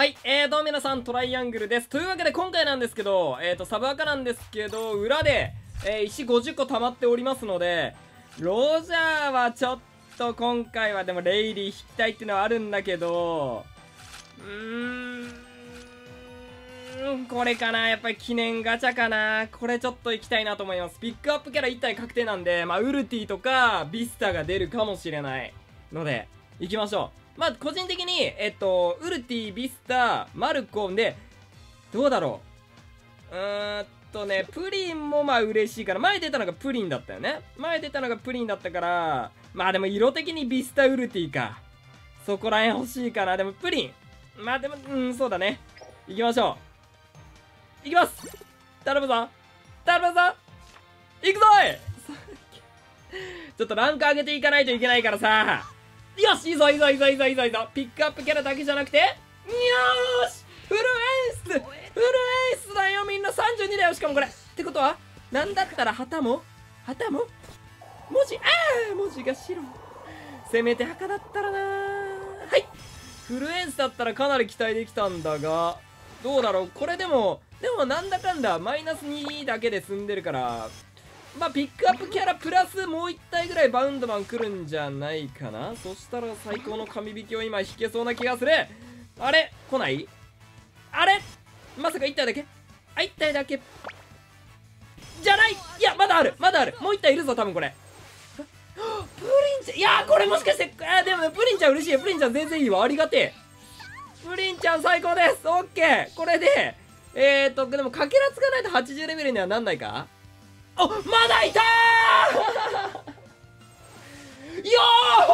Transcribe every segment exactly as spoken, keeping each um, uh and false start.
はい、えーと、皆さん、トライアングルです。というわけで、今回なんですけど、えーと、サブアカなんですけど、裏で、えー、石ごじゅっこ溜まっておりますので、ロジャーはちょっと今回は、でも、レイリー引きたいっていうのはあるんだけど、うーん、これかな、やっぱり記念ガチャかな。これちょっと行きたいなと思います。ピックアップキャラいち体確定なんで、まあ、ウルティとか、ビスタが出るかもしれないので、行きましょう。まあ、個人的に、えっと、ウルティ、ビスタ、マルコンで、どうだろう。うーんとね、プリンもまあ嬉しいから、前出たのがプリンだったよね。前出たのがプリンだったから、まあでも色的にビスタ、ウルティか。そこら辺欲しいかな。でもプリン。まあでも、うん、そうだね。行きましょう。行きます。頼むぞ。頼むぞ。行くぞいちょっとランク上げていかないといけないからさ。よし、いいぞいいぞいいぞいいぞいいぞいいぞ。ピックアップキャラだけじゃなくて、よーしフルエースフルエースだよみんな。さんじゅうにだよ。しかもこれってことは、なんだったら旗も旗も文字、あー文字が白。せめて墓だったらなー。はい、フルエースだったらかなり期待できたんだが、どうだろう。これでもでもなんだかんだマイナスにだけで済んでるから、まあ、ピックアップキャラプラスもういち体ぐらいバウンドマン来るんじゃないかな。そしたら最高の神引きを今引けそうな気がする。あれ来ない？あれまさかいち体だけ？あ、いち体だけじゃない。いや、まだあるまだある。もういち体いるぞ、多分これ。プリンちゃん、いやー、これもしかして、あー、でもね、プリンちゃん嬉しい。プリンちゃん全然いいわ。ありがてえ。プリンちゃん最高です。オッケー。これで、えーと、でもかけらつかないとはちじゅうレベルにはなんないか。お、まだいたーよ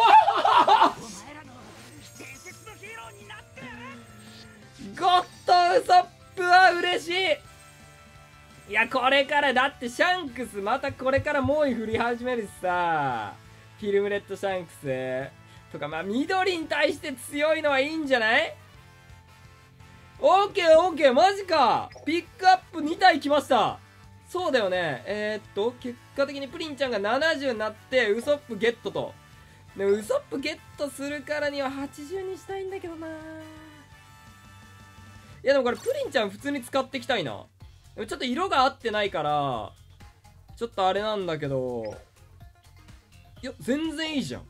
ーゴッドウソップは嬉しい。いや、これからだってシャンクスまたこれから猛威振り始めるしさ、フィルムレッドシャンクスとか、まあ緑に対して強いのはいいんじゃない？オーケーオーケー、マジか。ピックアップに体来ました。そうだよね。えー、っと、結果的にプリンちゃんがななじゅうになって、ウソップゲットと。でも、ウソップゲットするからにははちじゅうにしたいんだけどな。いや、でもこれ、プリンちゃん普通に使っていきたいな。でもちょっと色が合ってないから、ちょっとあれなんだけど、いや、全然いいじゃん。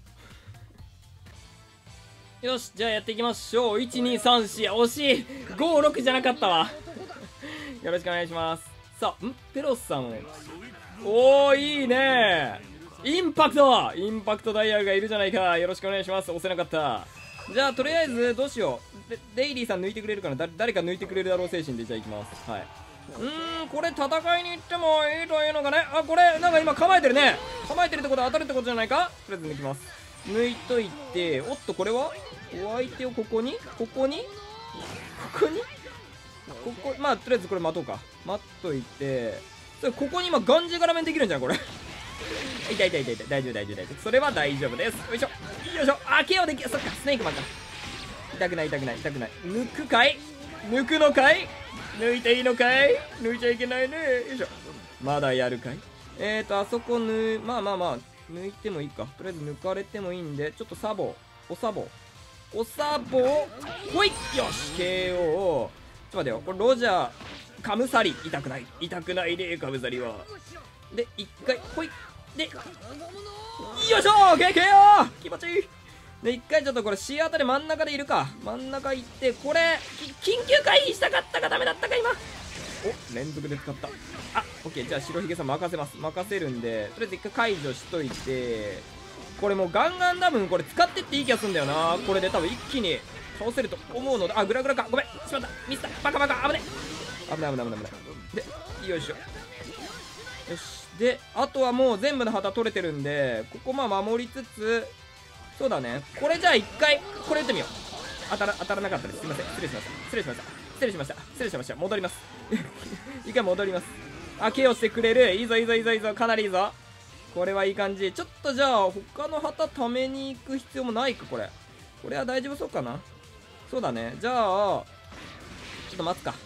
よし、じゃあやっていきましょう。いち、に、さん、よん、惜しい。ご、ろくじゃなかったわ。よろしくお願いします。さあ、んペロスさん。おー、いいね。インパクトインパクトダイヤルがいるじゃないか。よろしくお願いします。押せなかった。じゃあ、とりあえず、どうしよう。でデイリーさん抜いてくれるかな。だ誰か抜いてくれるだろう精神で、じゃあ行きます。はい。うーん、これ戦いに行ってもいいというのかね。あ、これ、なんか今構えてるね。構えてるってことは当たるってことじゃないか。とりあえず抜きます。抜いといて、おっと、これはお相手をここにここにここにここ、まあ、とりあえずこれ待とうか。待っといて、それここに今、がんじがらめできるんじゃん、これ。痛い痛い痛い痛い。大丈夫大丈夫大丈夫。それは大丈夫です。よいしょ。よいしょ。あ、ケアできる。そっか、スネークマンか。痛くない痛くない痛くない。抜くかい抜くのかい抜いていいのかい抜いちゃいけないね。よいしょ。まだやるかい。えーと、あそこ抜、まあまあまあ、抜いてもいいか。とりあえず抜かれてもいいんで、ちょっとサボ。おサボ。おサボ。ほいよし ケーオー。ちょっと待てよ。これロジャー、カムサリ。痛くない。痛くないね、カムサリは。で、一回、ほい。で、よいしょ !ケーケーオー! 気持ちいい。で、一回ちょっとこれ C あたり真ん中でいるか。真ん中行って、これ、緊急回避したかったかダメだったか、今。お、連続で使った。あ、オッケー。じゃあ、白ひげさん任せます。任せるんで、とりあえず一回解除しといて、これもうガンガン多分これ使ってっていい気がするんだよな。これで多分一気に倒せると思うので、あ、グラグラか。ごめん。しまった。ミスった。バカバカ。危ね。危ない危ない危ない危ない。で、よいしょ。よし。で、あとはもう全部の旗取れてるんで、ここまあ守りつつ、そうだね。これじゃあ一回、これ打ってみよう。当たら、当たらなかったです。すいません。失礼しました。失礼しました。失礼しました。失礼しました。戻ります。一回戻ります。あ、ケアをしてくれる。いいぞいいぞいいぞいいぞ。かなりいいぞ。これはいい感じ。ちょっとじゃあ、他の旗貯めに行く必要もないか、これ。これは大丈夫そうかな。そうだね。じゃあ、ちょっと待つか。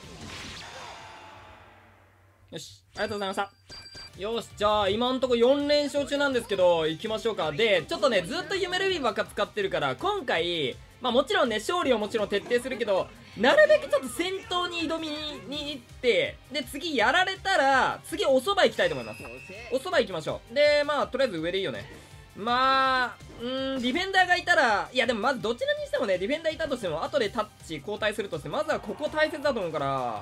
よし。ありがとうございました。よし。じゃあ、今んとこよん連勝中なんですけど、行きましょうか。で、ちょっとね、ずっと夢ルビーばっか使ってるから、今回、まあもちろんね、勝利をもちろん徹底するけど、 なるべくちょっと先頭に挑みに行って、で、次やられたら、次お蕎麦行きたいと思います。お蕎麦行きましょう。で、まあ、とりあえず上でいいよね。まあ、うーん、ディフェンダーがいたら、いやでもまずどちらにしてもね、ディフェンダーいたとしても、後でタッチ交代するとして、まずはここ大切だと思うから、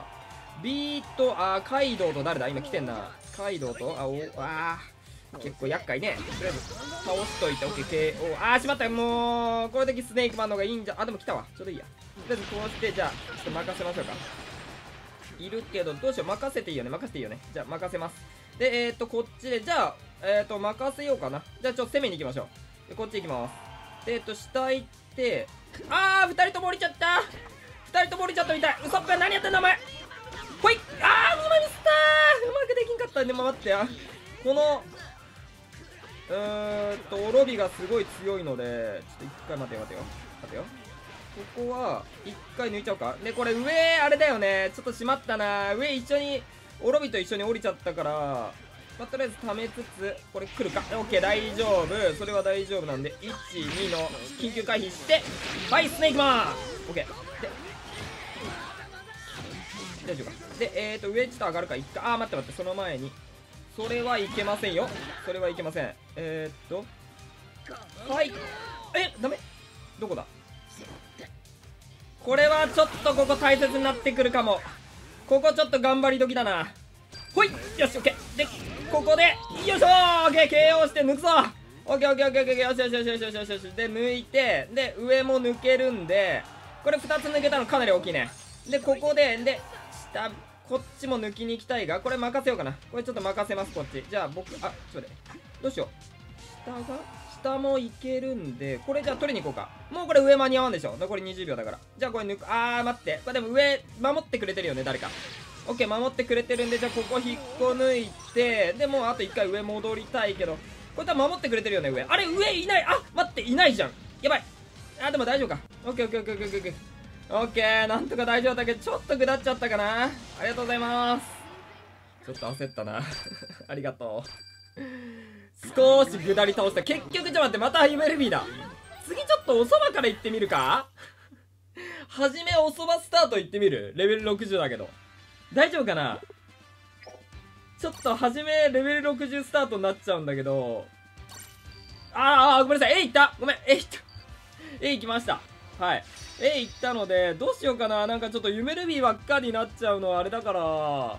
ビーと、あー、カイドウと誰だ今来てんな。カイドウと、あ、お、あー、結構厄介ね。とりあえず、倒しといて、オッケー、ケーオー、あー、しまったよ、もう、これだけスネークマンの方がいいんじゃ、あ、でも来たわ。ちょうどいいや。とりあえずこうして、じゃあ、ちょっと任せましょうか。いるけど、どうしよう、任せていいよね、任せていいよね。じゃあ、任せます。で、えーっと、こっちで、じゃあ、えーっと、任せようかな。じゃあ、ちょっと攻めに行きましょう。で、こっち行きます。で、えーっと、下行って、あー、二人とも降りちゃった二人とも降りちゃったみたい。ウソッペ何やってんだ、お前ほいあー、今ミスったーうまくできんかったんで、まあ、待ってや。この、うーんと、オロビがすごい強いので、ちょっと一回待てよ、待てよ。待てよ。ここは、一回抜いちゃおうか。で、これ上、あれだよね。ちょっとしまったな。上一緒に、オロビと一緒に降りちゃったから、まあ、とりあえず溜めつつ、これ来るか。オッケー、大丈夫。それは大丈夫なんで、いち、にの緊急回避して、はい、スネークマンオッケー。で、大丈夫か。で、えーと、上ちょっと上がるか。一回、あー、待って待って、その前に。それはいけませんよ。それはいけません。えーっと、はい。え、ダメどこだこれはちょっとここ大切になってくるかも。ここちょっと頑張り時だな。ほいよし、オッケー。で、ここで、よいしょーオッケー ケーオー して抜くぞオッケーオッケーオッケーオッケーよしよしよしよしよしよしよしで、抜いて、で、上も抜けるんで、これふたつ抜けたのかなり大きいね。で、ここで、で、下、こっちも抜きに行きたいが、これ任せようかな。これちょっと任せます、こっち。じゃあ僕、あ、ちょっと待って。どうしよう。下が下もいけるんで、これじゃあ取りに行こうか。もうこれ上間に合わんでしょ。残りにじゅうびょうだから。じゃあこれ抜く。あー、待って。これでも上、守ってくれてるよね、誰か。オッケー、守ってくれてるんで、じゃあここ引っこ抜いて、で、もうあといっかい上戻りたいけど、これ多分守ってくれてるよね、上。あれ、上いない。あ、待って、いないじゃん。やばい。あ、でも大丈夫か。オッケーオッケーオッケーオッケーオッケー。オッケー、なんとか大丈夫だけど、ちょっと下っちゃったかな。ありがとうございます。ちょっと焦ったな。ありがとう。少し下り倒した。結局、ちょっと待って、また ユーエルビー だ。次ちょっとお蕎麦から行ってみるかはじめお蕎麦スタート行ってみるレベルろくじゅうだけど。大丈夫かなちょっとはじめレベルろくじゅうスタートになっちゃうんだけど。あーあー、ごめんなさい。えいったごめん。えいったえい行きました。はい。えい行ったので、どうしようかな。なんかちょっとユメルビーばっかりになっちゃうのはあれだから。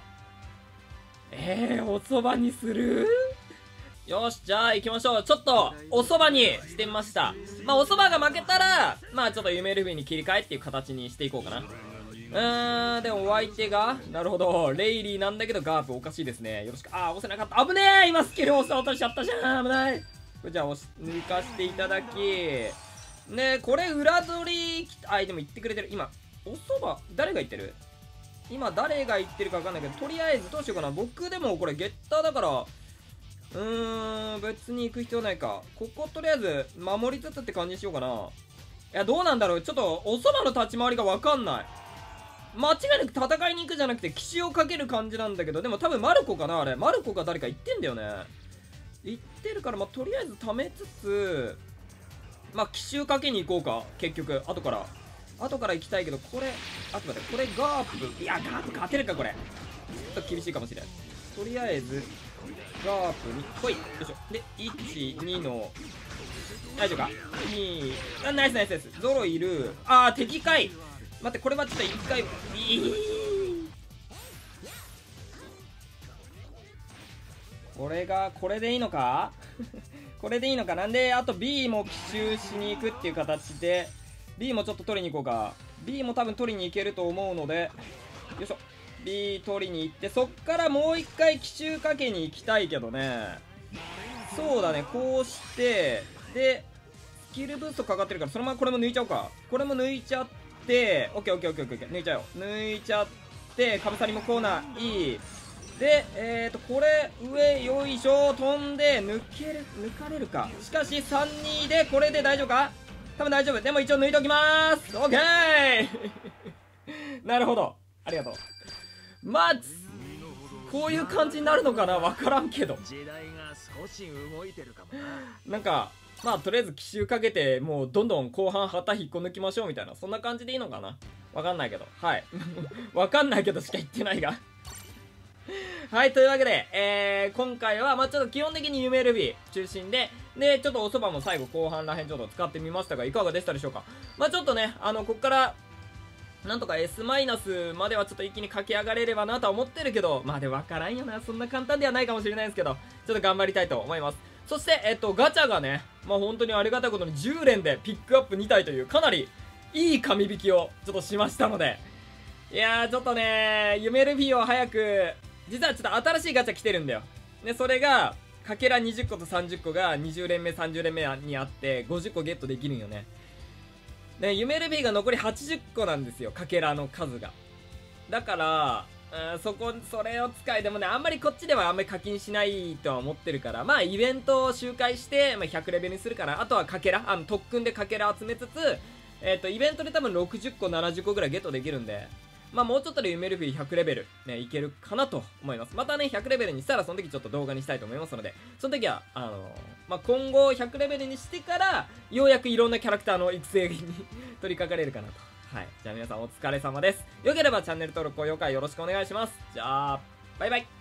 えー、お蕎麦にするよし、じゃあ行きましょう。ちょっと、お蕎麦にしてみました。まあ、お蕎麦が負けたら、まあ、ちょっと夢ルビーに切り替えっていう形にしていこうかな。うーん、でもお相手が、なるほど、レイリーなんだけどガープおかしいですね。よろしく、あー、押せなかった。危ねえ今スキル押そうとしちゃったじゃん。危ない。これじゃあ、押し、抜かしていただき、ねこれ裏取り、あ、でも言ってくれてる。今、お蕎麦、誰が言ってる今、誰が言ってるかわかんないけど、とりあえずどうしようかな。僕でもこれゲッターだから、うーん、別に行く必要ないか。こことりあえず、守りつつって感じにしようかな。いや、どうなんだろう。ちょっと、お蕎麦の立ち回りがわかんない。間違いなく戦いに行くじゃなくて、奇襲をかける感じなんだけど、でも多分マルコかなあれ。マルコか誰か言ってんだよね。言ってるから、まあ、とりあえず貯めつつ、まあ、奇襲かけに行こうか。結局、後から。後から行きたいけど、これ、あと待って、これガープ。いや、ガープ勝てるか、これ。ちょっと厳しいかもしれない。とりあえず、ガープに、ほい、よいしょ。で、いち、にの、大丈夫か ?に、あ、ナイスナイスナイス。ゾロいる。あー、敵かい。待って、これはちょっと一回、いいこれが、これでいいのかこれでいいのかなんで、あと B も奇襲しに行くっていう形で、B もちょっと取りに行こうか。B も多分取りに行けると思うので、よいしょ。B 取りに行って、そっからもう一回奇襲かけに行きたいけどね。そうだね、こうして、で、スキルブーストかかってるから、そのままこれも抜いちゃおうか。これも抜いちゃって、オッケーオッケーオッケーオッケー、抜いちゃおう。抜いちゃって、かぶさりもコーナー、いい。で、えーと、これ、上、よいしょ、飛んで、抜ける、抜かれるか。しかし、さんにで、これで大丈夫か多分大丈夫。でも一応抜いておきまーす。オッケーなるほど。ありがとう。まあ、こういう感じになるのかなわからんけど。なんか、まあ、とりあえず奇襲かけて、もうどんどん後半旗引っこ抜きましょうみたいな、そんな感じでいいのかな。 わかんないけど。はい。わかんないけどしか言ってないが。はい、というわけで、えー、今回は、まあちょっと基本的に夢ルビー中心で、で、ちょっとおそばも最後後半らへんちょっと使ってみましたが、いかがでしたでしょうか。まあちょっとね、あの、こっから、なんとか エス マイナスまではちょっと一気に駆け上がれればなとは思ってるけど、まあでわからんよな。そんな簡単ではないかもしれないですけど、ちょっと頑張りたいと思います。そして、えっと、ガチャがね、まあ本当にありがたいことにじゅう連でピックアップに体という、かなりいい紙引きをちょっとしましたので、いやー、ちょっとね、夢ルビーを早く、実はちょっと新しいガチャ来てるんだよ。で、それが、かけらにじゅっことさんじゅっこがにじゅう連目、さんじゅう連目にあって、ごじゅっこゲットできるんよね。ね、夢ルビーが残りはちじゅっこなんですよ、かけらの数が。だから、うん、そこ、それを使い、でもね、あんまりこっちではあんまり課金しないとは思ってるから、まあ、イベントを周回して、まあ、ひゃくレベルにするかな。あとはかけら、あの、特訓でかけら集めつつ、えっと、イベントで多分ろくじゅっこ、ななじゅっこぐらいゲットできるんで、まあもうちょっとで夢ルビーひゃくレベルね、いけるかなと思います。またね、ひゃくレベルにしたらその時ちょっと動画にしたいと思いますので、その時は、あのー、まあ今後ひゃくレベルにしてから、ようやくいろんなキャラクターの育成に取り掛かれるかなと。はい。じゃあ皆さんお疲れ様です。よければチャンネル登録、高評価よろしくお願いします。じゃあ、バイバイ。